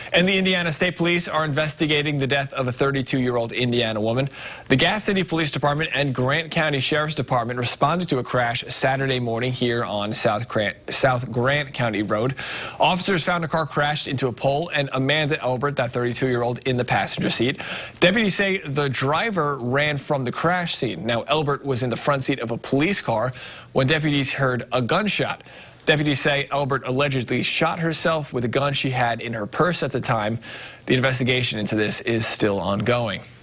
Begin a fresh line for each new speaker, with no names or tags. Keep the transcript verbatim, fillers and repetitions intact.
And the Indiana State Police are investigating the death of a thirty-two-year-old Indiana woman. The Gas City Police Department and Grant County Sheriff's Department responded to a crash Saturday morning here on South Grant, South Grant County Road. Officers found a car crashed into a pole and Amanda Elbert, that thirty-two-year-old, in the passenger seat. Deputies say the driver ran from the crash scene. Now, Elbert was in the front seat of a police car when deputies heard a gunshot. Deputies say Elbert allegedly shot herself with a gun she had in her purse at the time. The investigation into this is still ongoing.